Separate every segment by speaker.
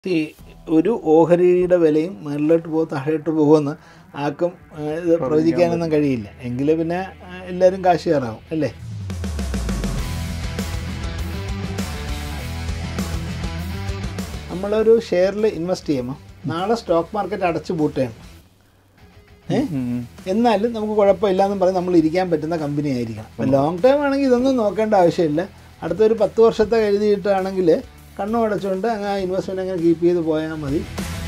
Speaker 1: ഈ ഒരു ഓഹരിയുടെ വിലയും മേളിലോട്ട് പോകും താഴോട്ട് പോകുമെന്ന് ആർക്കും ഇത് പ്രവചിക്കാനൊന്നും കഴിയില്ല. എങ്കിൽ പിന്നെ എല്ലാവരും കാശ് കയറാവും അല്ലേ. നമ്മളൊരു ഷെയറിൽ ഇൻവെസ്റ്റ് ചെയ്യുമ്പോൾ നാളെ സ്റ്റോക്ക് മാർക്കറ്റ് അടച്ചു പൂട്ടുകയാണ്, എന്നാലും നമുക്ക് കുഴപ്പമില്ലാന്നും പറഞ്ഞ് നമ്മൾ ഇരിക്കാൻ പറ്റുന്ന കമ്പനി ആയിരിക്കണം. അപ്പോൾ ലോങ് ടൈം ആണെങ്കിൽ ഇതൊന്നും നോക്കേണ്ട ആവശ്യമില്ല. അടുത്തൊരു 10 വർഷത്തെ എഴുതിയിട്ടാണെങ്കിൽ കണ്ണും അടച്ചുകൊണ്ട് അങ്ങനെ ഇൻവെസ്റ്റ്മെൻറ്റ് അങ്ങനെ കീപ്പ് ചെയ്ത് പോയാൽ മതി.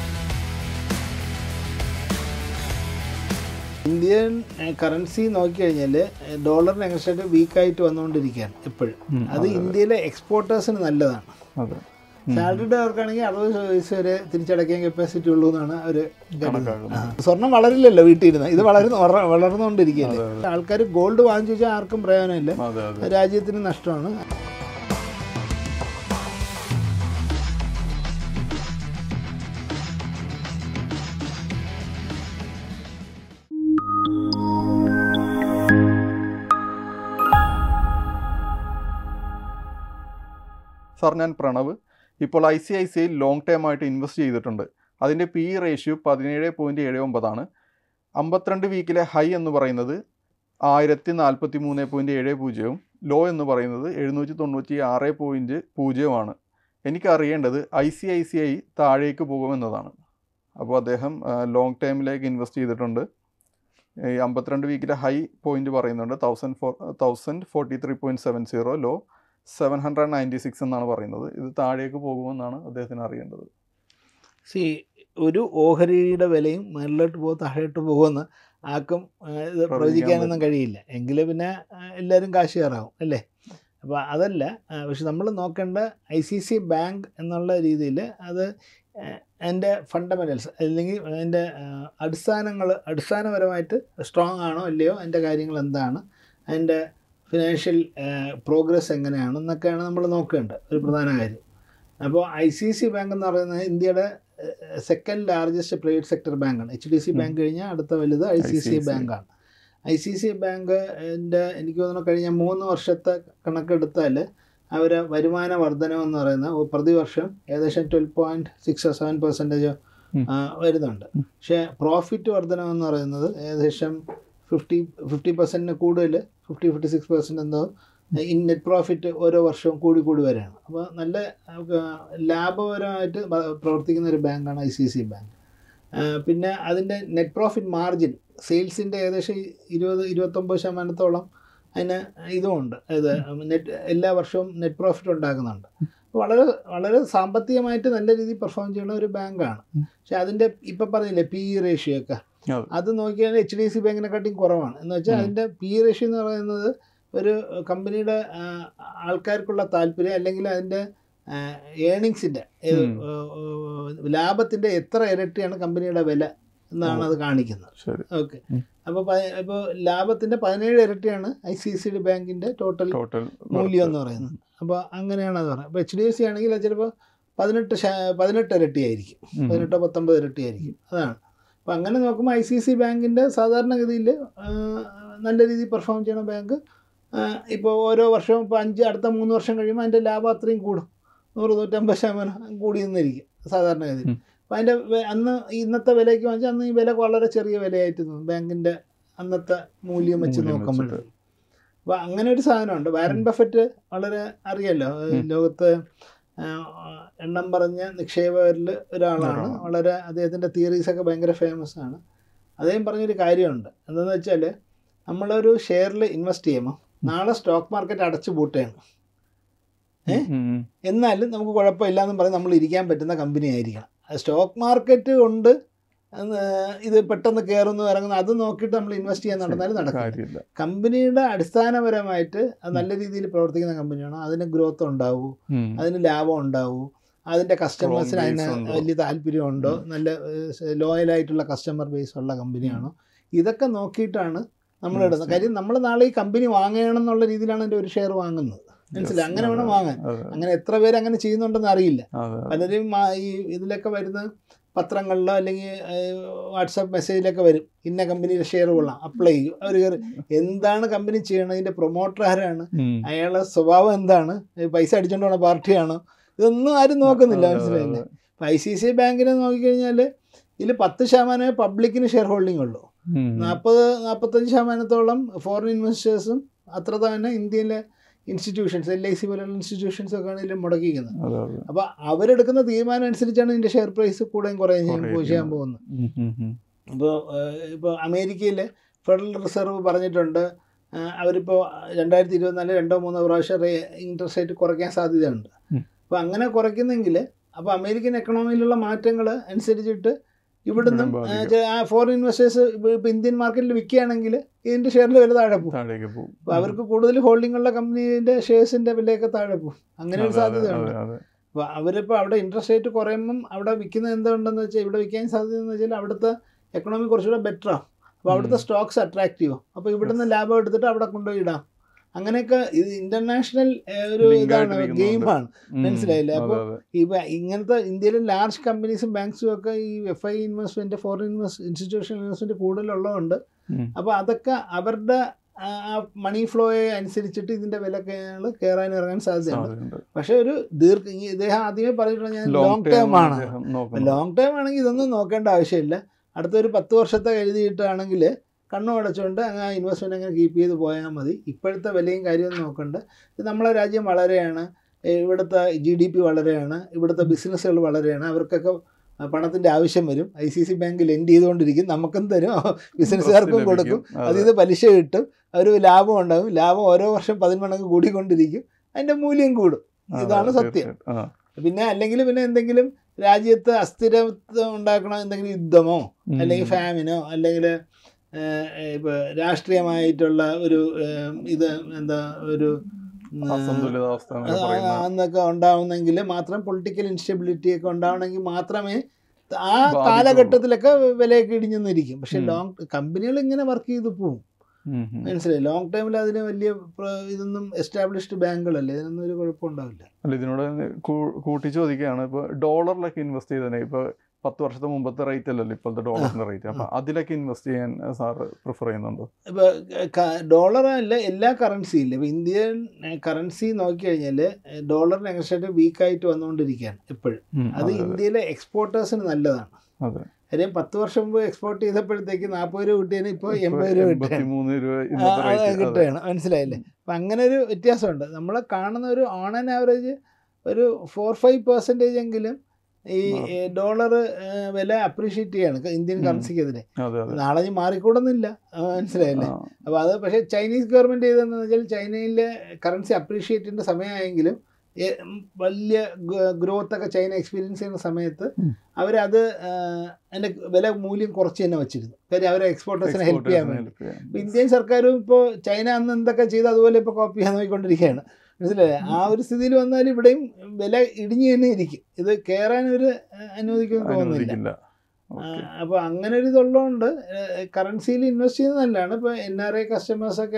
Speaker 1: ഇന്ത്യൻ കറൻസി നോക്കിക്കഴിഞ്ഞാൽ ഡോളറിന് എങ്ങനെയായിട്ട് വീക്കായിട്ട് വന്നുകൊണ്ടിരിക്കുകയാണ് എപ്പോഴും. അത് ഇന്ത്യയിലെ എക്സ്പോർട്ടേഴ്സിന് നല്ലതാണ്. സാലറിഡവർക്കാണെങ്കിൽ 60 വയസ്സ് വരെ തിരിച്ചടയ്ക്കാൻ കപ്പാസിറ്റി ഉള്ളൂ എന്നാണ് അവർ കരുതുന്നത്. സ്വർണം വളരില്ലല്ലോ വീട്ടിൽ ഇരുന്ന്, ഇത് വളർന്നുകൊണ്ടിരിക്കുകയല്ലേ. ആൾക്കാർ ഗോൾഡ് വാങ്ങിച്ചു വെച്ചാൽ ആർക്കും പ്രയോജനമില്ല, രാജ്യത്തിന് നഷ്ടമാണ്.
Speaker 2: സാർ, ഞാൻ പ്രണവ്. ഇപ്പോൾ ICICI ലോങ് ടേം ആയിട്ട് ഇൻവെസ്റ്റ് ചെയ്തിട്ടുണ്ട്. അതിൻ്റെ PE റേഷ്യോ 17.79 52 വീക്കിലെ ഹൈ എന്ന് പറയുന്നത് 1043.70 ലോ എന്ന് പറയുന്നത് 796.0 എനിക്കറിയേണ്ടത് ICICI താഴേക്ക് പോകുമെന്നതാണ്. അപ്പോൾ അദ്ദേഹം ലോങ് ടൈമിലേക്ക് ഇൻവെസ്റ്റ് ചെയ്തിട്ടുണ്ട്. 52 വീക്കിലെ ഹൈ പോയിന്റ് പറയുന്നുണ്ട് 1043.70, ലോ 796 എന്നാണ് പറയുന്നത്. ഇത് താഴേക്ക് പോകുമെന്നാണ് അദ്ദേഹത്തിന് അറിയേണ്ടത്.
Speaker 1: ഒരു ഓഹരിയുടെ വിലയും മേളിലോട്ട് പോകും താഴോട്ട് പോകുമെന്ന് ആർക്കും ഇത് പ്രവചിക്കാനൊന്നും കഴിയില്ല. എങ്കിൽ പിന്നെ എല്ലാവരും കാശ് കയറാവും അല്ലേ. അപ്പോൾ അതല്ല, പക്ഷെ നമ്മൾ നോക്കേണ്ട ICICI ബാങ്ക് എന്നുള്ള രീതിയിൽ അത് അതിൻ്റെ ഫണ്ടമെൻ്റൽസ് അല്ലെങ്കിൽ അതിൻ്റെ അടിസ്ഥാനപരമായിട്ട് സ്ട്രോങ് ആണോ അല്ലയോ, അതിൻ്റെ കാര്യങ്ങൾ എന്താണ്, അതിൻ്റെ ഫിനാൻഷ്യൽ പ്രോഗ്രസ് എങ്ങനെയാണെന്നൊക്കെയാണ് നമ്മൾ നോക്കേണ്ടത് ഒരു പ്രധാന കാര്യം. അപ്പോൾ ICICI ബാങ്ക് എന്ന് പറയുന്നത് ഇന്ത്യയുടെ സെക്കൻഡ് ലാർജസ്റ്റ് പ്രൈവറ്റ് സെക്ടർ ബാങ്കാണ്. HDFC ബാങ്ക് കഴിഞ്ഞാൽ അടുത്ത വലുത് ICICI ബാങ്കാണ്. ICICI ബാങ്കിൻ്റെ എനിക്ക് തോന്നുന്നു കഴിഞ്ഞ 3 വർഷത്തെ കണക്കെടുത്താൽ അവർ വരുമാന വർധനമെന്ന് പറയുന്നത് പ്രതിവർഷം ഏകദേശം 12.67% വരുന്നുണ്ട്. പക്ഷേ പ്രോഫിറ്റ് വർധനമെന്ന് പറയുന്നത് ഏകദേശം 50% കൂടുതൽ, 56% എന്തോ ഇൻ നെറ്റ് പ്രോഫിറ്റ് ഓരോ വർഷവും കൂടി വരികയാണ്. അപ്പോൾ നല്ല ലാഭപരമായിട്ട് പ്രവർത്തിക്കുന്ന ഒരു ബാങ്കാണ് ICICI ബാങ്ക്. പിന്നെ അതിൻ്റെ നെറ്റ് പ്രോഫിറ്റ് മാർജിൻ സെയിൽസിൻ്റെ ഏകദേശം 20-29% അതിന് ഇതുമുണ്ട്. ഇത് എല്ലാ വർഷവും നെറ്റ് പ്രോഫിറ്റ് ഉണ്ടാക്കുന്നുണ്ട്. വളരെ വളരെ സാമ്പത്തികമായിട്ട് നല്ല രീതിയിൽ പെർഫോം ചെയ്യുന്ന ഒരു ബാങ്കാണ്. പക്ഷേ അതിൻ്റെ ഇപ്പം പറഞ്ഞില്ലേ PE റേഷ്യോ ഒക്കെ, അത് നോക്കിയാൽ HDFC ബാങ്കിനെക്കാട്ടിയും കുറവാണ്. എന്ന് വെച്ചാൽ അതിൻ്റെ PE റേഷ്യോ എന്ന് പറയുന്നത് ഒരു കമ്പനിയുടെ ആൾക്കാർക്കുള്ള താല്പര്യം അല്ലെങ്കിൽ അതിൻ്റെ ഏണിങ്സിൻ്റെ ലാഭത്തിൻ്റെ എത്ര ഇരട്ടിയാണ് കമ്പനിയുടെ വില എന്നാണ് അത് കാണിക്കുന്നത്. ഓക്കെ, അപ്പോൾ ലാഭത്തിൻ്റെ 17 ഇരട്ടിയാണ് ICICI ബാങ്കിൻ്റെ ടോട്ടൽ മൂല്യം എന്ന് പറയുന്നത്. അപ്പോൾ അങ്ങനെയാണ് അത് പറയുന്നത്. അപ്പോൾ HDFC ആണെങ്കിൽ അത് ചിലപ്പോൾ 18 ഇരട്ടിയായിരിക്കും, 18-19 ഇരട്ടിയായിരിക്കും. അതാണ്. അപ്പോൾ അങ്ങനെ നോക്കുമ്പോൾ ICICI ബാങ്കിൻ്റെ സാധാരണഗതിയിൽ നല്ല രീതിയിൽ പെർഫോം ചെയ്യണ ബാങ്ക് ഇപ്പോൾ ഓരോ വർഷവും ഇപ്പോൾ അടുത്ത 3 വർഷം കഴിയുമ്പോൾ അതിൻ്റെ ലാഭം അത്രയും കൂടും, 100-150% കൂടി നിന്നിരിക്കും സാധാരണഗതിയിൽ. അപ്പോൾ അതിൻ്റെ അന്ന് ഇന്നത്തെ വിലയ്ക്ക് വാങ്ങിച്ചാൽ അന്ന് ഈ വില വളരെ ചെറിയ വിലയായിട്ട് തോന്നും ബാങ്കിൻ്റെ അന്നത്തെ മൂല്യം വെച്ച് നോക്കുമ്പോഴത്തേക്കും. അപ്പോൾ അങ്ങനെ ഒരു സാധനമുണ്ട്. വാരൻ ബഫറ്റ് വളരെ അറിയാമല്ലോ, ലോകത്ത് എണ്ണം പറഞ്ഞ നിക്ഷേപകരിൽ ഒരാളാണ്. വളരെ അദ്ദേഹത്തിൻ്റെ തിയറീസൊക്കെ ഭയങ്കര ഫേമസ് ആണ്. അദ്ദേഹം പറഞ്ഞൊരു കാര്യമുണ്ട്. എന്താണെന്ന് വെച്ചാൽ നമ്മളൊരു ഷെയറിൽ ഇൻവെസ്റ്റ് ചെയ്യുമ്പോൾ നാളെ സ്റ്റോക്ക് മാർക്കറ്റ് അടച്ചു പൂട്ടുകയാണ്, എന്നാലും നമുക്ക് കുഴപ്പമില്ലാന്നും പറഞ്ഞ് നമ്മൾ ഇരിക്കാൻ പറ്റുന്ന കമ്പനി ആയിരിക്കണം. സ്റ്റോക്ക് മാർക്കറ്റ് കൊണ്ട് ഇത് പെട്ടെന്ന് കയറുന്നു ഇറങ്ങുന്നു അത് നോക്കിയിട്ട് നമ്മൾ ഇൻവെസ്റ്റ് ചെയ്യാൻ നടന്നാലും നടക്കില്ല. കമ്പനിയുടെ അടിസ്ഥാനപരമായിട്ട് അത് നല്ല രീതിയിൽ പ്രവർത്തിക്കുന്ന കമ്പനിയാണ്. അതിന് ഗ്രോത്ത് ഉണ്ടാവൂ, അതിന് ലാഭം ഉണ്ടാവൂ, അതിൻ്റെ കസ്റ്റമേഴ്സിന് അതിന് വലിയ താല്പര്യമുണ്ടോ, നല്ല ലോയലായിട്ടുള്ള കസ്റ്റമർ ബേസ് ഉള്ള കമ്പനിയാണോ, ഇതൊക്കെ നോക്കിയിട്ടാണ് നമ്മൾ ഇടുന്നത്. കാര്യം നമ്മൾ നാളെ ഈ കമ്പനി വാങ്ങണമെന്നുള്ള രീതിയിലാണ് എൻ്റെ ഒരു ഷെയർ വാങ്ങുന്നത്. മനസ്സിലായി? അങ്ങനെ വേണം വാങ്ങാൻ. അങ്ങനെ എത്ര പേര് അങ്ങനെ ചെയ്യുന്നുണ്ടെന്ന് അറിയില്ല. പലരും ഈ ഇതിലൊക്കെ വരുന്ന പത്രങ്ങളിലോ അല്ലെങ്കിൽ വാട്സാപ്പ് മെസ്സേജിലൊക്കെ വരും, ഇന്ന കമ്പനിയുടെ ഷെയർ കൊള്ളാം, അപ്ലൈ ചെയ്യും. അവർ എന്താണ് കമ്പനി ചെയ്യണത്, ഇതിൻ്റെ പ്രൊമോട്ടർ ആരാണ്, അയാളുടെ സ്വഭാവം എന്താണ്, പൈസ അടിച്ചുകൊണ്ട് പോണ പാർട്ടിയാണോ, ഇതൊന്നും ആരും നോക്കുന്നില്ല. മനസ്സിലായില്ലേ? ഇപ്പോൾ ICICI ബാങ്കിനെ നോക്കിക്കഴിഞ്ഞാൽ ഇതിൽ 10% പബ്ലിക്കിന് ഷെയർ ഹോൾഡിംഗ് ഉള്ളൂ. 40-45% ഫോറിൻ ഇൻവെസ്റ്റേഴ്സും അത്ര തന്നെ ഇന്ത്യയിലെ ഇൻസ്റ്റിറ്റ്യൂഷൻസ്, LIC പോലുള്ള ഇൻസ്റ്റിറ്റ്യൂഷൻസ് ഒക്കെയാണ് ഇതിൽ മുടക്കിയിരിക്കുന്നത്. അപ്പോൾ അവരെടുക്കുന്ന തീരുമാനം അനുസരിച്ചാണ് ഇതിൻ്റെ ഷെയർ പ്രൈസ് കൂടുകയും കുറയുകയും ചെയ്യാൻ പോകുന്നത്. ഇപ്പോൾ അമേരിക്കയിൽ ഫെഡറൽ റിസർവ് പറഞ്ഞിട്ടുണ്ട് അവരിപ്പോൾ 2024 2-3 പ്രാവശ്യം ഇൻട്രസ്റ്റ് റേറ്റ് കുറയ്ക്കാൻ സാധ്യതയുണ്ട്. അപ്പോൾ അങ്ങനെ കുറയ്ക്കുന്നെങ്കിൽ അപ്പോൾ അമേരിക്കൻ എക്കണോമിയിലുള്ള മാറ്റങ്ങൾ അനുസരിച്ചിട്ട് ഇവിടുന്ന് ഫോറിൻ ഇൻവെസ്റ്റേഴ്സ് ഇപ്പോൾ ഇന്ത്യൻ മാർക്കറ്റിൽ വിൽക്കുകയാണെങ്കിൽ ഇതിൻ്റെ ഷെയറിൽ വില താഴെ പോകും. അപ്പോൾ അവർക്ക് കൂടുതൽ ഹോൾഡിംഗ് ഉള്ള കമ്പനീൻ്റെ ഷെയർസിൻ്റെ വിലയൊക്കെ താഴെ പോകും. അങ്ങനെ ഒരു സാധ്യതയുണ്ട്. അപ്പോൾ അവരിപ്പോൾ അവിടെ ഇൻട്രസ്റ്റ് റേറ്റ് കുറയുമ്പം അവിടെ വിൽക്കുന്നത് എന്തുകൊണ്ടെന്ന് വെച്ചാൽ ഇവിടെ വിൽക്കാൻ സാധ്യതയെന്ന് വെച്ചാൽ അവിടുത്തെ എക്കണോമി കുറച്ചുകൂടെ ബെറ്ററാണ്. അപ്പോൾ അവിടുത്തെ സ്റ്റോക്സ് അട്രാക്റ്റീവ്, അപ്പോൾ ഇവിടുന്ന് ലാഭം എടുത്തിട്ട് അവിടെ കൊണ്ടുപോയി ഇടാം. അങ്ങനെയൊക്കെ ഇത് ഇൻ്റർനാഷണൽ ഒരു ഇതാണ്, ഗെയിമാണ്. മനസ്സിലായില്ലേ? അപ്പോൾ ഇങ്ങനത്തെ ഇന്ത്യയിലെ ലാർജ് കമ്പനീസും ബാങ്ക്സും ഒക്കെ ഈ FI investment, foreign institutional investment കൂടുതലുള്ളതുകൊണ്ട് അപ്പോൾ അതൊക്കെ അവരുടെ മണി ഫ്ലോയെ അനുസരിച്ചിട്ട് ഇതിൻ്റെ വിലകൾ കയറാൻ ഇറങ്ങാൻ സാധ്യതയുണ്ട്. പക്ഷേ ഒരു ഇദ്ദേഹം ആദ്യമേ പറഞ്ഞിട്ടുള്ള ഞാൻ ലോങ് ടേം ആണ്. ലോങ് ടേം ആണെങ്കിൽ ഇതൊന്നും നോക്കേണ്ട ആവശ്യമില്ല. അടുത്തൊരു 10 വർഷത്തെ എഴുതിയിട്ടാണെങ്കിൽ കണ്ണും അടച്ചുകൊണ്ട് ആ ഇൻവെസ്റ്റ്മെൻറ്റ് അങ്ങനെ കീപ്പ് ചെയ്ത് പോയാൽ മതി. ഇപ്പോഴത്തെ വിലയും കാര്യമൊന്നും നോക്കണ്ട. നമ്മളെ രാജ്യം വളരെയാണ്, ഇവിടുത്തെ GDP വളരെയാണ്, ഇവിടുത്തെ ബിസിനസ്സുകൾ വളരെയാണ്. അവർക്കൊക്കെ പണത്തിൻ്റെ ആവശ്യം വരും. ICICI ബാങ്ക് ലെൻഡ് ചെയ്തുകൊണ്ടിരിക്കും, നമുക്കും തരും, ബിസിനസ്സുകാർക്കും കൊടുക്കും. അതിൽ നിന്ന് പലിശ കിട്ടും, ഒരു ലാഭം ഉണ്ടാകും. ലാഭം ഓരോ വർഷം 10 മടങ്ങ് കൂടിക്കൊണ്ടിരിക്കും, അതിൻ്റെ മൂല്യം കൂടും. ഇതാണ് സത്യം. പിന്നെ അല്ലെങ്കിൽ എന്തെങ്കിലും രാജ്യത്ത് അസ്ഥിരത്വം ഉണ്ടാക്കണം, എന്തെങ്കിലും യുദ്ധമോ അല്ലെങ്കിൽ ഫാമിനോ അല്ലെങ്കിൽ ഇപ്പോൾ രാഷ്ട്രീയമായിട്ടുള്ള ഒരു ഇത് ഒരു എന്നൊക്കെ ഉണ്ടാവുന്നെങ്കിൽ മാത്രം, പൊളിറ്റിക്കൽ ഇൻസ്റ്റെബിലിറ്റിയൊക്കെ ഉണ്ടാവണമെങ്കിൽ മാത്രമേ ആ കാലഘട്ടത്തിലൊക്കെ വിലയൊക്കെ ഇടിഞ്ഞെന്നിരിക്കും. പക്ഷെ കമ്പനികൾ ഇങ്ങനെ വർക്ക് ചെയ്ത് പോവും. മനസ്സിലായി? ലോങ് ടൈമിൽ അതിന് വലിയ ഇതൊന്നും എസ്റ്റാബ്ലിഷ്ഡ് ബാങ്കുകളല്ലേ, ഇതിനൊന്നും ഒരു കുഴപ്പമുണ്ടാവില്ല.
Speaker 2: അല്ല, ഇതിനോട് കൂട്ടി ചോദിക്കുകയാണ്, ഇപ്പോൾ ഡോളറിലൊക്കെ ഇൻവെസ്റ്റ് ചെയ്തേ, ഇപ്പോൾ 10 വർഷത്തെ മുമ്പത്തെ റേറ്റ് അല്ലല്ലോ ഇപ്പോഴത്തെ ഡോളറിൻ്റെ റേറ്റ്. അപ്പം അതിലൊക്കെ ഇൻവെസ്റ്റ് ചെയ്യാൻ സാറ് പ്രിഫർ ചെയ്യുന്നുണ്ടോ?
Speaker 1: ഇപ്പോൾ ഡോളറല്ല, എല്ലാ കറൻസിയില്ല. ഇപ്പോൾ ഇന്ത്യൻ കറൻസി നോക്കിക്കഴിഞ്ഞാൽ ഡോളറിന് എങ്ങനെയായിട്ട് വീക്കായിട്ട് വന്നുകൊണ്ടിരിക്കുകയാണ് എപ്പോഴും. അത് ഇന്ത്യയിലെ എക്സ്പോർട്ടേഴ്സിന് നല്ലതാണ്. കാര്യം 10 വർഷം മുമ്പ് എക്സ്പോർട്ട് ചെയ്തപ്പോഴത്തേക്ക് 40 രൂപ കിട്ടിയതിന് ഇപ്പോൾ 80 രൂപ കിട്ടുകയാണ്. മനസ്സിലായില്ലേ? അപ്പം അങ്ങനെ ഒരു വ്യത്യാസമുണ്ട്. നമ്മൾ കാണുന്ന ഒരു ഓൺ ആൻ ആവറേജ് ഒരു 4-5% എങ്കിലും ഈ ഡോളർ വില അപ്രീഷിയേറ്റ് ചെയ്യാണ് ഇന്ത്യൻ കറൻസിക്കെതിരെ. നാളെ മാറിക്കൂടുന്നില്ല. മനസ്സിലായില്ലേ? അപ്പോൾ അത് പക്ഷേ ചൈനീസ് ഗവൺമെൻറ് ചെയ്തതെന്ന് വെച്ചാൽ ചൈനയിലെ കറൻസി അപ്രീഷിയേറ്റ് ചെയ്യേണ്ട സമയമായെങ്കിലും വലിയ ഗ്രോത്തൊക്കെ ചൈന എക്സ്പീരിയൻസ് ചെയ്യുന്ന സമയത്ത് അവരത് അതിൻ്റെ വില മൂല്യം കുറച്ച് തന്നെ വെച്ചിരുന്നു. കാര്യം അവരെ എക്സ്പോർട്ടേഴ്സിനെ ഹെൽപ്പ് ചെയ്യാൻ വേണ്ടി. ഇപ്പോൾ ഇന്ത്യൻ സർക്കാരും ഇപ്പോൾ ചൈന അന്ന് എന്തൊക്കെ ചെയ്ത് അതുപോലെ ഇപ്പോൾ കോപ്പി ചെയ്യാൻ നോക്കിക്കൊണ്ടിരിക്കുകയാണ്. മനസ്സിലായി? ആ ഒരു സ്ഥിതിയിൽ വന്നാൽ ഇവിടെയും വില ഇടിഞ്ഞു തന്നെ ഇരിക്കും. ഇത് കയറാനൊരു അനുവദിക്കുമെന്ന് തോന്നുന്നില്ല. അപ്പോൾ അങ്ങനെ ഒരു ഇതുള്ളതുകൊണ്ട് കറൻസിയിൽ ഇൻവെസ്റ്റ് ചെയ്യുന്നത് നല്ലതാണ്. ഇപ്പോൾ NRI കസ്റ്റമേഴ്സൊക്കെ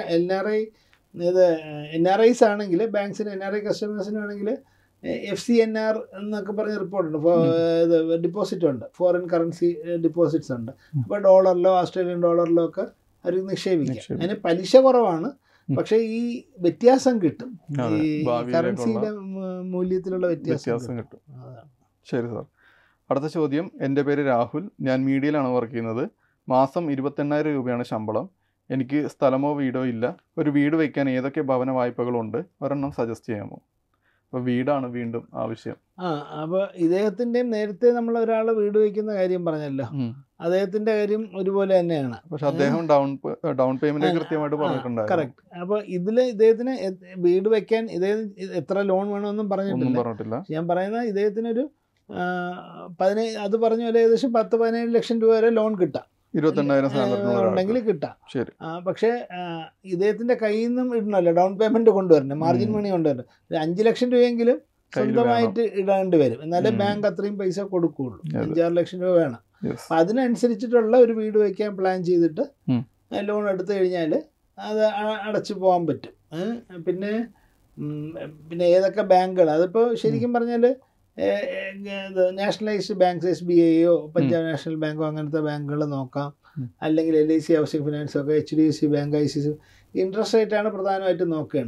Speaker 1: NRIs ആണെങ്കിൽ ബാങ്ക്സിന് NRI കസ്റ്റമേഴ്സിന് ആണെങ്കിൽ FCNR എന്നൊക്കെ പറഞ്ഞ റിപ്പോർട്ടുണ്ട്. ഇത് ഡിപ്പോസിറ്റ് ഉണ്ട്, ഫോറിൻ കറൻസി ഡിപ്പോസിറ്റ്സ് ഉണ്ട്. അപ്പോൾ ഡോളറിലോ ഓസ്ട്രേലിയൻ ഡോളറിലോ ഒക്കെ അവർ നിക്ഷേപിക്കാം. അതിന് പലിശ കുറവാണ്, പക്ഷേ ഈ വ്യത്യാസം കിട്ടും. ഈ കറൻസിയുടെ മൂല്യത്തിലുള്ള വ്യത്യാസം കിട്ടും.
Speaker 2: ശരി സാർ. അടുത്ത ചോദ്യം. എൻ്റെ പേര് രാഹുൽ, ഞാൻ മീഡിയയിലാണ് വർക്ക് ചെയ്യുന്നത്. മാസം 28,000 രൂപയാണ് ശമ്പളം. എനിക്ക് സ്ഥലമോ വീടോ ഇല്ല. ഒരു വീട് വയ്ക്കാൻ ഏതൊക്കെ ഭവന വായ്പകളുണ്ട്? ഒരെണ്ണം സജസ്റ്റ് ചെയ്യാമോ? അപ്പോൾ വീടാണ് വീണ്ടും ആവശ്യം.
Speaker 1: അപ്പോൾ ഇദ്ദേഹത്തിൻ്റെയും നേരത്തെ നമ്മൾ ഒരാൾ വീട് വയ്ക്കുന്ന കാര്യം പറഞ്ഞല്ലോ, അദ്ദേഹത്തിൻ്റെ കാര്യം ഒരുപോലെ തന്നെയാണ്.
Speaker 2: പക്ഷെ അദ്ദേഹം ഡൗൺ പേയ്മെന്റ് കൃത്യമായിട്ട് പറഞ്ഞിട്ടുണ്ടായിരുന്നു.
Speaker 1: കറക്റ്റ്. അപ്പോൾ ഇതിൽ ഇദ്ദേഹത്തിന് വീട് വയ്ക്കാൻ ഇദ്ദേഹം എത്ര ലോൺ വേണമെന്നും പറഞ്ഞിട്ടില്ല. ഞാൻ പറയുന്നത് ഇദ്ദേഹത്തിനൊരു 15, അത് പറഞ്ഞ പോലെ ഏകദേശം 10-17 ലക്ഷം രൂപ വരെ ലോൺ കിട്ടാം,
Speaker 2: 28,000
Speaker 1: ഉണ്ടെങ്കിൽ കിട്ടാം. പക്ഷേ ഇദ്ദേഹത്തിൻ്റെ കയ്യിൽ നിന്നും ഇടണമല്ലോ, ഡൗൺ പേയ്മെൻറ്റ് കൊണ്ടുവരണം, മാർജിൻ മണി കൊണ്ടുവരണം. 5 ലക്ഷം രൂപയെങ്കിലും സ്വന്തമായിട്ട് ഇടേണ്ടി വരും, എന്നാലേ ബാങ്ക് അത്രയും പൈസ കൊടുക്കുകയുള്ളൂ. 5-6 ലക്ഷം രൂപ വേണം. അപ്പം അതിനനുസരിച്ചിട്ടുള്ള ഒരു വീട് വയ്ക്കാൻ പ്ലാൻ ചെയ്തിട്ട് ലോൺ എടുത്തു കഴിഞ്ഞാൽ അത് അടച്ചു പോകാൻ പറ്റും. പിന്നെ ഏതൊക്കെ ബാങ്കുകൾ, അതിപ്പോൾ ശരിക്കും പറഞ്ഞാൽ നാഷണലൈസ്ഡ് ബാങ്ക്സ്, SBIയോ പഞ്ചാബ് നാഷണൽ ബാങ്കോ അങ്ങനത്തെ ബാങ്കുകൾ നോക്കാം. അല്ലെങ്കിൽ LIC ഹൗസിംഗ് ഫിനാൻസോ ഒക്കെ, HDFC ബാങ്ക്, ICICI. ഇൻട്രസ്റ്റ് റേറ്റാണ് പ്രധാനമായിട്ടും നോക്കേണ്ടത്.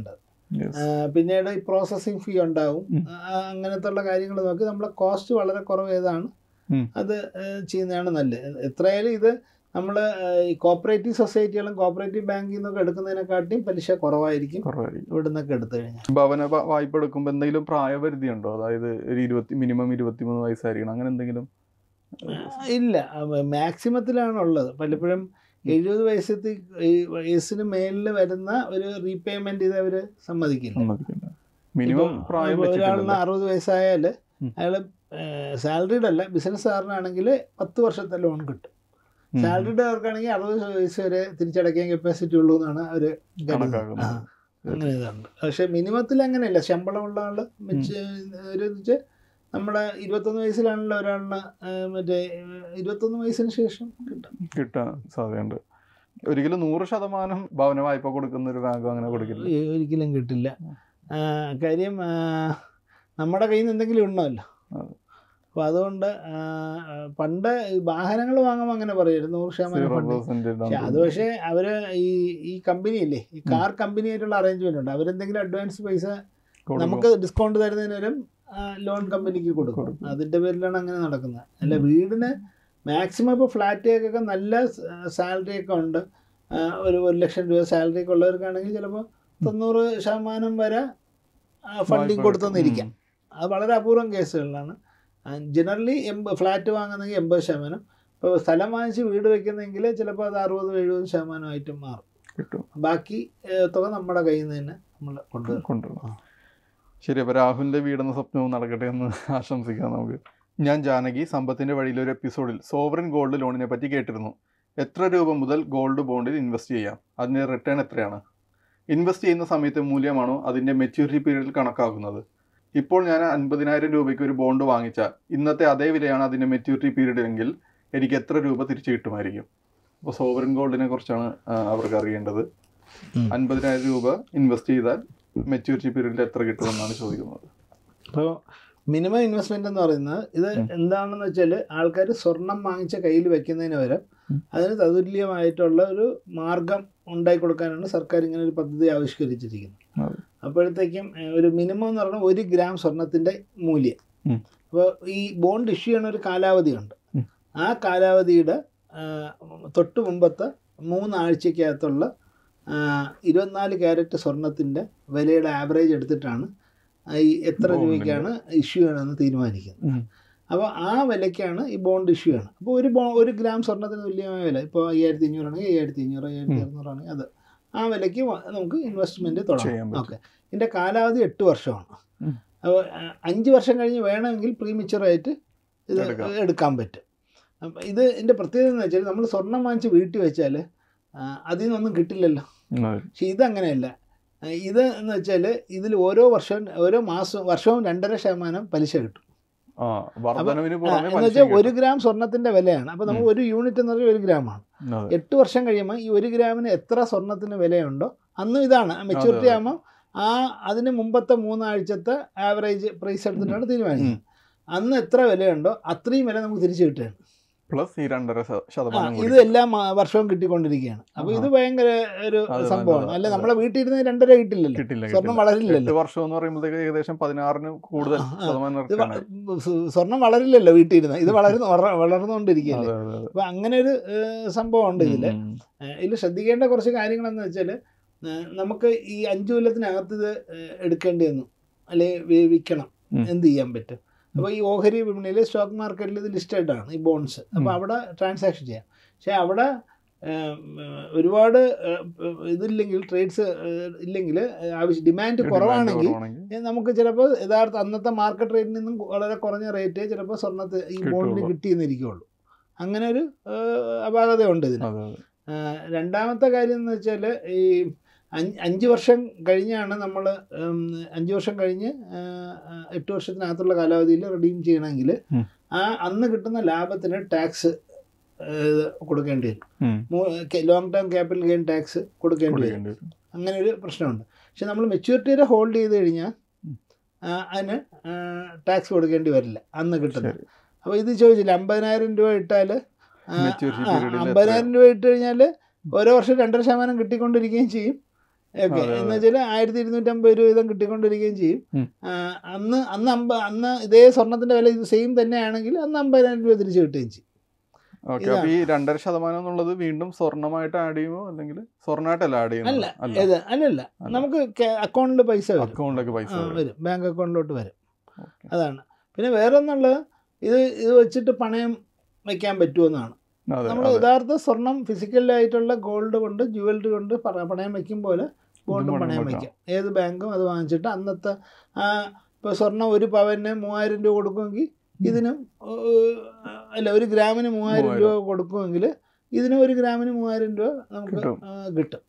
Speaker 1: പിന്നീട് ഈ പ്രോസസ്സിങ് ഫീ ഉണ്ടാവും. അങ്ങനത്തെ ഉള്ള കാര്യങ്ങൾ നോക്കി നമ്മളെ കോസ്റ്റ് വളരെ കുറവ് ഏതാണ് അത് ചെയ്യുന്നതാണ് നല്ലത്. എത്രയായാലും ഇത് നമ്മൾ ഈ കോപ്പറേറ്റീവ് സൊസൈറ്റികളും കോപ്പറേറ്റീവ് ബാങ്കിൽ നിന്നൊക്കെ എടുക്കുന്നതിനെക്കാട്ടിയും പലിശ കുറവായിരിക്കും ഇവിടെ നിന്നൊക്കെ എടുത്തു കഴിഞ്ഞാൽ.
Speaker 2: ഭവന വായ്പ എടുക്കുമ്പോൾ എന്തെങ്കിലും പ്രായപരിധി ഉണ്ടോ? അതായത് ഒരു മിനിമം 23 വയസ്സായിരിക്കണം അങ്ങനെ എന്തെങ്കിലും?
Speaker 1: ഇല്ല, മാക്സിമത്തിലാണുള്ളത്. പലപ്പോഴും 70 വയസ്സിന് മേലിൽ വരുന്ന ഒരു റീപേയ്മെന്റ് ഇത് അവർ സമ്മതിക്കില്ല. ഒരാളിന് 60 വയസ്സായാൽ അയാൾ സാലറീഡ് അല്ല, ബിസിനസ്സുകാരനാണെങ്കിൽ 10 വർഷത്തെ ലോൺ കിട്ടും. സാലറീഡുകാർക്കാണെങ്കിൽ 60 വയസ്സ് വരെ തിരിച്ചടയ്ക്കാൻ കപ്പാസിറ്റി ഉള്ളൂ എന്നാണ് അവർ അങ്ങനെ ഇതുണ്ട്. പക്ഷെ മിനിമത്തിൽ അങ്ങനെയല്ല. ശമ്പളമുള്ള ആൾ വെച്ച് നമ്മുടെ 21 വയസ്സിലാണല്ലോ ഒരാളിന് മറ്റേ 21 വയസ്സിന് ശേഷം
Speaker 2: കിട്ടാൻ സാധ്യതയുണ്ട്. ഒരിക്കലും 100% ഭവന വായ്പ കൊടുക്കുന്ന ഒരു ബാങ്ക് അങ്ങനെ കൊടുക്കില്ല,
Speaker 1: ഒരിക്കലും കിട്ടില്ല. കാര്യം നമ്മുടെ കയ്യിൽ നിന്ന് എന്തെങ്കിലും ഉണ്ടല്ലോ. അപ്പോൾ അതുകൊണ്ട് പണ്ട് വാഹനങ്ങൾ വാങ്ങുമ്പോൾ അങ്ങനെ പറയരുത് 100% ഫണ്ട്. അത് പക്ഷേ അവർ ഈ കമ്പനിയില്ലേ, ഈ കാർ കമ്പനിയായിട്ടുള്ള അറേഞ്ച്മെൻ്റ് ഉണ്ട്. അവരെന്തെങ്കിലും അഡ്വാൻസ് പൈസ നമുക്ക് ഡിസ്കൗണ്ട് തരുന്നതിനും ലോൺ കമ്പനിക്ക് കൊടുക്കും. അതിൻ്റെ പേരിലാണ് അങ്ങനെ നടക്കുന്നത്. അല്ല, വീടിന് മാക്സിമം ഇപ്പോൾ ഫ്ലാറ്റുകൾക്കൊക്കെ നല്ല സാലറിയൊക്കെ ഉണ്ട്. ഒരു 1 ലക്ഷം രൂപ സാലറി ഒക്കെ ഉള്ളവർക്കാണെങ്കിൽ ചിലപ്പോൾ 90% വരെ ഫണ്ടിങ് കൊടുത്തെന്നിരിക്കാം. അത് വളരെ അപൂർവം കേസുകളിലാണ്. Generally flat വാങ്ങുന്നെങ്കിൽ 80%. ഇപ്പോൾ സ്ഥലം വാങ്ങിച്ച് വീട് വയ്ക്കുന്നെങ്കിൽ ചിലപ്പോൾ അത് 60-70% മാറും. ബാക്കി തുക നമ്മുടെ കയ്യിൽ നിന്ന് തന്നെ നമ്മൾ കൊണ്ടുവരും.
Speaker 2: ശരി, അപ്പോൾ രാഹുലിൻ്റെ വീടെന്ന സ്വപ്നവും നടക്കട്ടെ എന്ന് ആശംസിക്കാം നമുക്ക്. ഞാൻ ജാനകി, സമ്പത്തിൻ്റെ വഴിയിലെ ഒരു എപ്പിസോഡിൽ സോവറിൻ ഗോൾഡ് ലോണിനെ പറ്റി കേട്ടിരുന്നു. എത്ര രൂപ മുതൽ ഗോൾഡ് ബോണ്ടിൽ ഇൻവെസ്റ്റ് ചെയ്യാം? അതിൻ്റെ റിട്ടേൺ എത്രയാണ്? ഇൻവെസ്റ്റ് ചെയ്യുന്ന സമയത്തെ മൂല്യമാണോ അതിൻ്റെ മെച്യൂരിറ്റി പീരീഡിൽ കണക്കാക്കുന്നത്? ഇപ്പോൾ ഞാൻ 50,000 രൂപയ്ക്ക് ഒരു ബോണ്ട് വാങ്ങിച്ചാൽ ഇന്നത്തെ അതേ വിലയാണ് അതിൻ്റെ മെച്യൂരിറ്റി പീരീഡ് എങ്കിൽ എനിക്ക് എത്ര രൂപ തിരിച്ചു കിട്ടുമായിരിക്കും? അപ്പോൾ സോവറിൻ ഗോൾഡിനെ കുറിച്ചാണ് അവർക്ക് അറിയേണ്ടത്. 50,000 രൂപ ഇൻവെസ്റ്റ് ചെയ്താൽ മെച്യൂരിറ്റി പീരീഡിൽ എത്ര കിട്ടുമെന്നാണ് ചോദിക്കുന്നത്.
Speaker 1: അപ്പോൾ മിനിമം ഇൻവെസ്റ്റ്മെൻ്റ് എന്ന് പറയുന്നത് ഇത് എന്താണെന്ന് വെച്ചാൽ ആൾക്കാർ സ്വർണം വാങ്ങിച്ച കയ്യിൽ വെക്കുന്നതിന് പകരം അതിന് തതുല്യമായിട്ടുള്ള ഒരു മാർഗം ഉണ്ടാക്കി കൊടുക്കാനാണ് സർക്കാർ ഇങ്ങനെ ഒരു പദ്ധതി ആവിഷ്കരിച്ചിരിക്കുന്നത്. അപ്പോഴത്തേക്കും ഒരു മിനിമം എന്ന് പറഞ്ഞാൽ 1 ഗ്രാം സ്വർണത്തിൻ്റെ മൂല്യം. അപ്പോൾ ഈ ബോണ്ട് ഇഷ്യൂ ചെയ്യണ ഒരു കാലാവധിയുണ്ട്. ആ കാലാവധിയുടെ തൊട്ട് മുമ്പത്തെ 3 ആഴ്ചക്കകത്തുള്ള 24 ക്യാരറ്റ് സ്വർണത്തിൻ്റെ വിലയുടെ ആവറേജ് എടുത്തിട്ടാണ് ഈ എത്ര രൂപയ്ക്കാണ് ഇഷ്യൂ ചെയ്യണമെന്ന് തീരുമാനിക്കുന്നത്. അപ്പോൾ ആ വിലയ്ക്കാണ് ഈ ബോണ്ട് ഇഷ്യൂ ചെയ്യണം. അപ്പോൾ 1 ഗ്രാം സ്വർണത്തിന് തുല്യമായ വില ഇപ്പോൾ 5500 ആണെങ്കിൽ 5500, 5600 ആണെങ്കിൽ അത് ആ വിലയ്ക്ക് നമുക്ക് ഇൻവെസ്റ്റ്മെൻറ്റ് തുടങ്ങാം. ഓക്കെ, ഇതിൻ്റെ കാലാവധി 8 വർഷമാണ്. അപ്പോൾ 5 വർഷം കഴിഞ്ഞ് വേണമെങ്കിൽ പ്രീമിച്ചറായിട്ട് ഇത് എടുക്കാൻ പറ്റും. അപ്പം ഇതിൻ്റെ പ്രത്യേകത എന്ന് വെച്ചാൽ നമ്മൾ സ്വർണം വാങ്ങിച്ച് വീട്ടിൽ വെച്ചാൽ അതിൽ നിന്നൊന്നും കിട്ടില്ലല്ലോ. പക്ഷെ ഇതങ്ങനെയല്ല. ഇത് എന്ന് വെച്ചാൽ ഇതിൽ ഓരോ വർഷവും 2.5% പലിശ കിട്ടും. എന്ന് വെച്ചാൽ 1 ഗ്രാം സ്വർണത്തിൻ്റെ വിലയാണ്. അപ്പോൾ നമുക്ക് 1 യൂണിറ്റ് എന്ന് പറഞ്ഞാൽ 1 ഗ്രാമാണ്. 8 വർഷം കഴിയുമ്പോൾ ഈ 1 ഗ്രാമിന് എത്ര സ്വർണത്തിന് വിലയുണ്ടോ അന്നും ഇതാണ് മെച്യൂരിറ്റി ആകുമ്പോൾ അതിന് മുമ്പത്തെ 3 ആഴ്ചത്തെ ആവറേജ് പ്രൈസ് എടുത്തിട്ടാണ് തീരുമാനിക്കുന്നത്. അന്ന് എത്ര വിലയുണ്ടോ അത്രയും വില നമുക്ക് തിരിച്ചു കിട്ടുകയാണ്.
Speaker 2: പ്ലസ് ഈ 2.5%
Speaker 1: ഇത് എല്ലാ വർഷവും കിട്ടിക്കൊണ്ടിരിക്കുകയാണ്. അപ്പോൾ ഇത് ഭയങ്കര ഒരു സംഭവമാണ്. അല്ല, നമ്മളെ വീട്ടിൽ ഇരുന്ന് 2.5 കിട്ടില്ലല്ലോ, സ്വർണം വളരില്ലല്ലോ.
Speaker 2: വർഷം എന്ന് പറയുമ്പോഴത്തേക്ക് ഏകദേശം 16 കൂടുതൽ
Speaker 1: സ്വർണം വളരില്ലല്ലോ വീട്ടിൽ ഇരുന്ന്. ഇത് വളർന്നുകൊണ്ടിരിക്കുകയല്ലേ. അപ്പോൾ അങ്ങനെ ഒരു സംഭവമുണ്ട് ഇതിൽ ശ്രദ്ധിക്കേണ്ട കുറച്ച് കാര്യങ്ങളെന്ന് വെച്ചാൽ നമുക്ക് ഈ 5 കൊല്ലത്തിനകത്ത് ഇത് എടുക്കേണ്ടി വന്നു അല്ലെങ്കിൽ വിൽക്കണം, എന്ത് ചെയ്യാൻ പറ്റും? അപ്പോൾ ഈ ഓഹരി വിപണിയിൽ സ്റ്റോക്ക് മാർക്കറ്റിൽ ഇത് ലിസ്റ്റഡാണ് ഈ ബോണ്ട്സ്. അപ്പോൾ അവിടെ ട്രാൻസാക്ഷൻ ചെയ്യാം. പക്ഷേ അവിടെ ഒരുപാട് ഇതില്ലെങ്കിൽ, ട്രേഡ്സ് ഇല്ലെങ്കിൽ, ഡിമാൻഡ് കുറവാണെങ്കിൽ നമുക്ക് ചിലപ്പോൾ യഥാർത്ഥ അന്നത്തെ മാർക്കറ്റ് റേറ്റിൽ നിന്നും വളരെ കുറഞ്ഞ റേറ്റ് ചിലപ്പോൾ സ്വർണ്ണത്തിൽ ഈ ബോണ്ടിന് കിട്ടിയെന്നിരിക്കുകയുള്ളൂ. അങ്ങനെ ഒരു അപാകതയുണ്ട് ഇതിന്. രണ്ടാമത്തെ കാര്യം എന്ന് വെച്ചാൽ ഈ 5 വർഷം കഴിഞ്ഞാണ് നമ്മൾ 5 വർഷം കഴിഞ്ഞ് 8 വർഷത്തിനകത്തുള്ള കാലാവധിയിൽ റിഡീം ചെയ്യണമെങ്കിൽ അന്ന് കിട്ടുന്ന ലാഭത്തിന് ടാക്സ് കൊടുക്കേണ്ടി വരും. Long term capital gain tax കൊടുക്കേണ്ടി വരും. അങ്ങനെ ഒരു പ്രശ്നമുണ്ട്. പക്ഷെ നമ്മൾ മെച്യൂരിറ്റി വരെ ഹോൾഡ് ചെയ്ത് കഴിഞ്ഞാൽ അതിന് ടാക്സ് കൊടുക്കേണ്ടി വരില്ല അന്ന് കിട്ടുന്നത്. അപ്പോൾ ഇത് ചോദിച്ചില്ല, 50,000 രൂപ ഇട്ടാൽ 50,000 രൂപ ഇട്ട് കഴിഞ്ഞാൽ ഓരോ വർഷം 2.5% കിട്ടിക്കൊണ്ടിരിക്കുകയും ചെയ്യും. ഓക്കെ. എന്ന് വെച്ചാൽ 1250 രൂപ വീതം കിട്ടിക്കൊണ്ടിരിക്കുകയും ചെയ്യും. അന്ന് ഇതേ സ്വർണത്തിന്റെ വില ഇത് സെയിം തന്നെയാണെങ്കിൽ അന്ന് 50,000 രൂപ തിരിച്ചു കിട്ടുകയും ചെയ്യും.
Speaker 2: ഓക്കെ. അപ്പൊ ഈ 2.5% എന്നുള്ളത് വീണ്ടും സ്വർണ്ണമായിട്ട് ആഡ് ചെയ്യുമോ അല്ലെങ്കിൽ സ്വർണ്ണമായിട്ടല്ല ആഡ് ചെയ്യുന്നത്?
Speaker 1: അല്ലല്ല, നമുക്ക് അക്കൗണ്ടിൽ പൈസ വരും,
Speaker 2: അക്കൗണ്ടിലേക്ക് പൈസ
Speaker 1: വരും, ബാങ്ക് അക്കൗണ്ടിലോട്ട് വരും. അതാണ്. പിന്നെ വേറെ ഒന്നുള്ളത്, ഇത് വെച്ചിട്ട് പണയം വയ്ക്കാൻ പറ്റുമെന്നാണ്. നമ്മൾ യഥാർത്ഥ സ്വർണം ഫിസിക്കലായിട്ടുള്ള ഗോൾഡ് കൊണ്ട് ജുവലറി കൊണ്ട് പണയം വയ്ക്കും പോലെ ഗോൾഡും പണയം വയ്ക്കാം. ഏത് ബാങ്കും അത് വാങ്ങിച്ചിട്ട് അന്നത്തെ ഇപ്പോൾ സ്വർണം 1 പവന് 3000 രൂപ കൊടുക്കുമെങ്കിൽ ഇതിനും അല്ല 1 ഗ്രാമിന് 3000 രൂപ കൊടുക്കുമെങ്കിൽ ഇതിനും 1 ഗ്രാമിന് 3000 രൂപ നമുക്ക് കിട്ടും.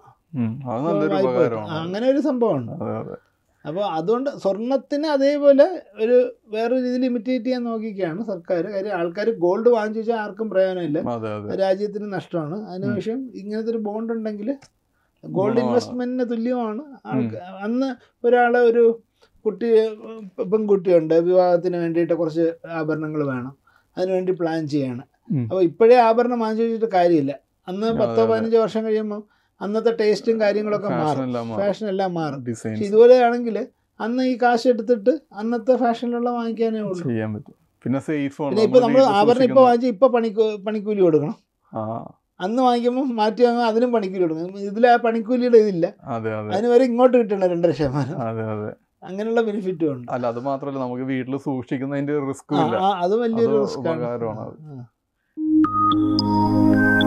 Speaker 1: അങ്ങനെ ഒരു സംഭവമുണ്ട്. അപ്പോൾ അതുകൊണ്ട് സ്വർണത്തിന് അതേപോലെ വേറെ രീതിയിൽ ഇമിറ്റേറ്റ് ചെയ്യാൻ നോക്കിയൊക്കെയാണ് സർക്കാർ. കാര്യം ആൾക്കാർ ഗോൾഡ് വാങ്ങിച്ചു വെച്ചാൽ ആർക്കും പ്രയോജനമില്ല, രാജ്യത്തിന് നഷ്ടമാണ്. അതിനുശേഷം ഇങ്ങനത്തെ ഒരു ബോണ്ട് ഉണ്ടെങ്കിൽ ഗോൾഡ് ഇൻവെസ്റ്റ്മെന്റിന് തുല്യമാണ്. അന്ന് ഒരു പെൺകുട്ടിയുണ്ട്, വിവാഹത്തിന് വേണ്ടിയിട്ട് കുറച്ച് ആഭരണങ്ങൾ വേണം, അതിനുവേണ്ടി പ്ലാൻ ചെയ്യാണ്. അപ്പോൾ ഇപ്പോഴേ ആഭരണം വാങ്ങിച്ചു വെച്ചിട്ട് കാര്യമില്ല. അന്ന് 10-15 വർഷം കഴിയുമ്പോൾ അന്നത്തെ ടേസ്റ്റും കാര്യങ്ങളൊക്കെ മാറും, ഫാഷൻ എല്ലാം മാറും. പക്ഷെ ഇതുപോലെ ആണെങ്കിൽ അന്ന് ഈ കാശ് എടുത്തിട്ട് അന്നത്തെ ഫാഷനിലുള്ള വാങ്ങിക്കാനേ ഉള്ളൂ.
Speaker 2: പിന്നെ
Speaker 1: ഇപ്പൊ നമ്മൾ ആഭരണം ഇപ്പൊ വാങ്ങിച്ച് ഇപ്പൊ പണിക്കൂലി കൊടുക്കണം. അന്ന് വാങ്ങിക്കുമ്പോൾ മാറ്റി വാങ്ങുമ്പോൾ അതിനും പണിക്കൂലി കൊടുക്കണം. ഇതിൽ ആ പണിക്കൂലിയുടെ ഇതില്ല, അതിന് വരെ ഇങ്ങോട്ട് കിട്ടണം 2%. അങ്ങനെയുള്ള ബെനിഫിറ്റും ഉണ്ട്.
Speaker 2: അല്ല, അത് മാത്രമല്ല, നമുക്ക് വീട്ടിൽ സൂക്ഷിക്കുന്നതിന്റെ റിസ്ക്,
Speaker 1: അത് വലിയൊരു റിസ്ക് ആണ്.